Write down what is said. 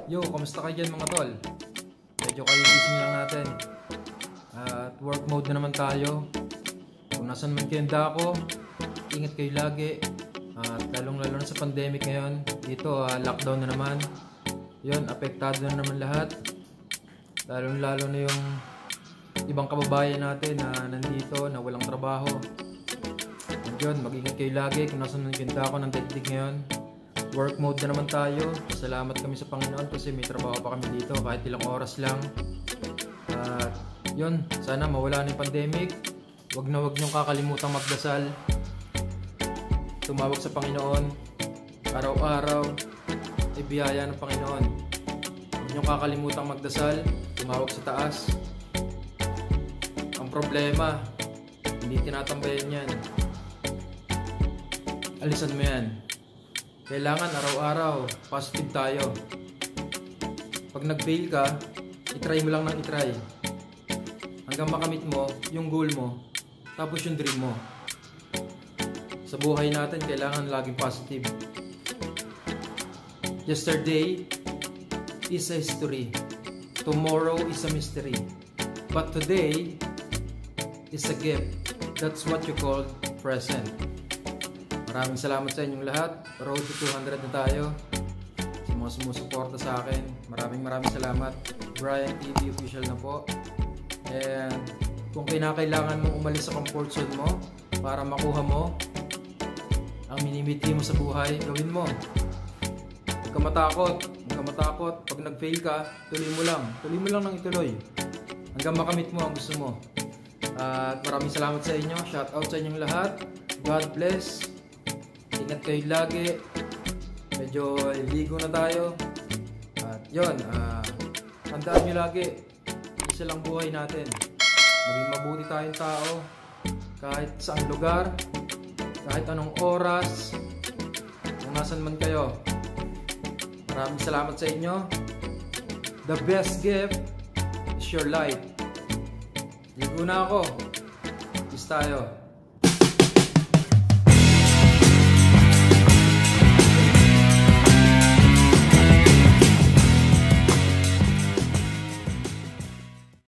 Yo, kamusta kayo dyan mga tol? Medyo kayo gising lang natin. At work mode na naman tayo. Kung nasan man kayo dako, ingat kayo lagi. At lalong lalo na sa pandemic ngayon. Dito, lockdown na naman. Yun, apektado na naman lahat. Lalong lalo na yung ibang kababayan natin na nandito, na walang trabaho. At yun, mag-ingat kayo lagi kung nasan man kayo dako ng daigdig ngayon. Work mode na naman tayo. Salamat kami sa Panginoon kasi may trabaho pa kami dito kahit ilang oras lang. At yun, sana mawala na yung pandemic. Wag niyong kakalimutang magdasal. Tumawag sa Panginoon. Araw-araw ay biyaya ng Panginoon. Wag niyong kakalimutang magdasal. Tumawag sa taas. Ang problema, hindi tinatambayan yan. Alisan mo yan. Kailangan araw-araw, positive tayo. Pag nag-fail ka, itry mo lang ng itry. Hanggang makamit mo yung goal mo, tapos yung dream mo. Sa buhay natin, kailangan laging positive. Yesterday is a history. Tomorrow is a mystery. But today is a gift. That's what you call present. Maraming salamat sa inyong lahat. Road to 200 na tayo. Sa mga sumusuporta sa akin, maraming salamat. Brian TV official na po. And kung kinakailangan mong umalis sa comfort zone mo para makuha mo ang minimiti mo sa buhay, gawin mo. Huwag ka matakot. Pag nag-fail ka, tuloy mo lang. Tuloy mo lang ng ituloy. Hanggang makamit mo ang gusto mo. At maraming salamat sa inyo. Shout out sa inyong lahat. God bless. Ingat kayo lagi. Medyo ligo na tayo. At yun, tandaan nyo lagi, isa lang buhay natin. Maging mabuti tayong tao. Kahit saang lugar, kahit anong oras, kung nasan man kayo. Maraming salamat sa inyo. The best gift is your life. Ligo na ako. Peace tayo.